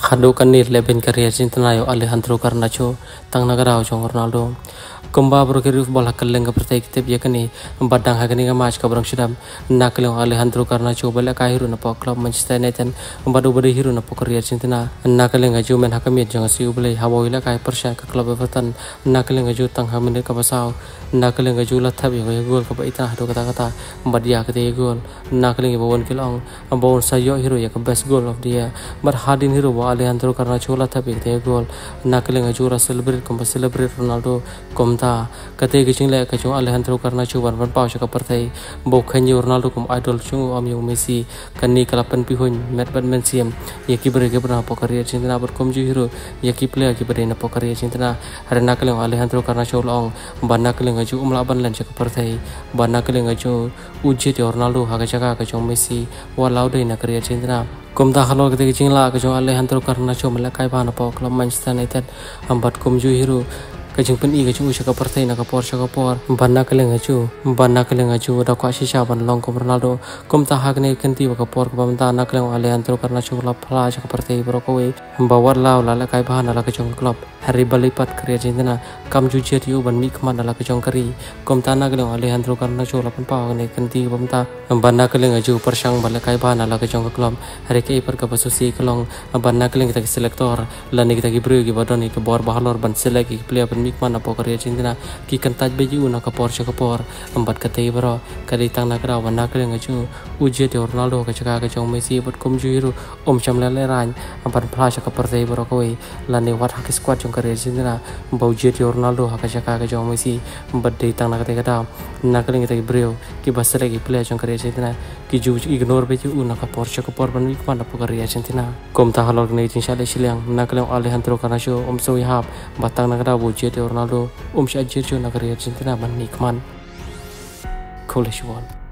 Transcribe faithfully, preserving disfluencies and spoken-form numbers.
Hadu kanir leben karya cintanayo Alejandro Garnacho tang nagarao jong Ronaldo kumba bro kiri bola kaleng pertai kitep ya kani badang hagani ga match ka brang sidam nakleng Alejandro Garnacho bala ka hiru na po club Manchester United badu badu hiru na po karya cintana nakleng aju men hakamit jong si ubele hawila ka persya ka club Everton nakleng aju tang hamine ka basau nakleng aju la thabi ga gol ka baita hadu kata kata badia ka te gol nakleng bawon kilong bawon sayo hiru ya ka best goal of the year but hadin hiru Alejandro Garnacho la thabi te gol nakleng aju ra celebrate kom celebrate Ronaldo kom ta kate gicing le ka chung Alejandro Garnacho ban ban pau ka partai bo khanyo Ronaldo kom idol chung am yo Messi kani kalapan pihon met ban men siam ye ki bre ke bra po karya cintana ber kom ju hero ye ki player ki bre na po karya cintana har nakleng Alejandro Garnacho long ban nakleng aju umla ban lan ka partai ban nakleng aju ujit Ronaldo ha ka jaga ka chung Messi walau dei na karya cintana kom ta halo kate gicing la ka chung Alejandro Garnacho mala kai bana po club Manchester United ambat kom ju hero kajing pen i kajing usha ka partai na ka por sha ka por banna kaleng aju banna kaleng aju da kwa shisha ban long kom Ronaldo kom ta hagne kanti ka por ka bamta na kaleng Alejandro Garnacho la phla sha ka partai bro ko we bawar law la la kai bahana la ka jong club hari balipat kriya cintana kam ju jet yu ban mi khman la ka jong kari kom ta na kaleng Alejandro Garnacho la pan pa ne kanti bamta banna kaleng aju persang bala kai bahana la ka jong club hari ke par ka basusi kalong banna kaleng ta selector la ne ta ki bru ki badoni ke bor bahalor ban select ki player mikman apa karya cintana ki kantaj beju na kapor cha kapor ambat kate bro kali tang na kra wana kre ngaju uje de Ronaldo ka chaka ka chong Messi but kom ju hiru om cham la le ran ambat phla cha kapor te bro ko la ne wat hak squad chong karya cintana bau je de Ronaldo ha ka chaka ka chong Messi but de tang na kate ka da na kre ngite bro ki basre ki play chong karya cintana ki ju ignore beju na kapor cha kapor ban mikman apa karya cintana kom ta halor ne tin sha le silang na kre Alejandro Garnacho om so hap batang na kra bu je Ronaldo um syajir jo na karya cintana ban nikman Coolish one.